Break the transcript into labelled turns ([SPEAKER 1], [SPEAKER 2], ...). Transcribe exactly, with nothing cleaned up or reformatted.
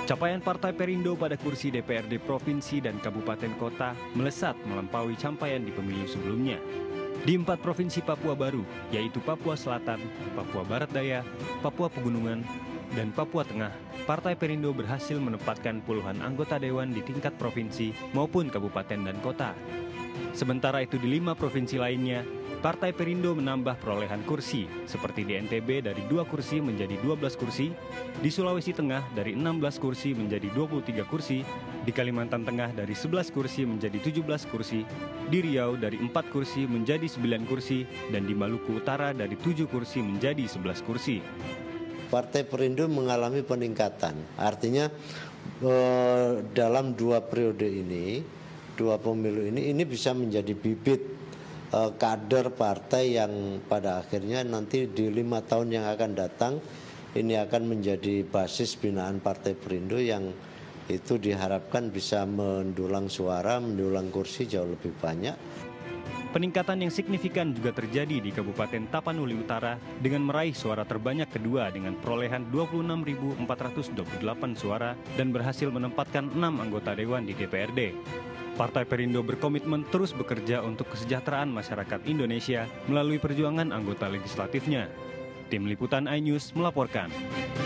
[SPEAKER 1] Capaian Partai Perindo pada kursi D P R D Provinsi dan Kabupaten Kota melesat melampaui capaian di pemilu sebelumnya. Di empat provinsi Papua baru, yaitu Papua Selatan, Papua Barat Daya, Papua Pegunungan, dan Papua Tengah, Partai Perindo berhasil menempatkan puluhan anggota dewan di tingkat provinsi maupun kabupaten dan kota. Sementara itu di lima provinsi lainnya, Partai Perindo menambah perolehan kursi, seperti di N T B dari dua kursi menjadi dua belas kursi, di Sulawesi Tengah dari enam belas kursi menjadi dua puluh tiga kursi, di Kalimantan Tengah dari sebelas kursi menjadi tujuh belas kursi, di Riau dari empat kursi menjadi sembilan kursi, dan di Maluku Utara dari tujuh kursi menjadi sebelas kursi.
[SPEAKER 2] Partai Perindo mengalami peningkatan, artinya eh, dalam dua periode ini, dua pemilu ini, ini bisa menjadi bibit eh, kader partai yang pada akhirnya nanti di lima tahun yang akan datang, ini akan menjadi basis binaan Partai Perindo yang itu diharapkan bisa mendulang suara, mendulang kursi jauh lebih banyak.
[SPEAKER 1] Peningkatan yang signifikan juga terjadi di Kabupaten Tapanuli Utara dengan meraih suara terbanyak kedua dengan perolehan dua puluh enam ribu empat ratus dua puluh delapan suara dan berhasil menempatkan enam anggota dewan di D P R D. Partai Perindo berkomitmen terus bekerja untuk kesejahteraan masyarakat Indonesia melalui perjuangan anggota legislatifnya. Tim Liputan iNews melaporkan.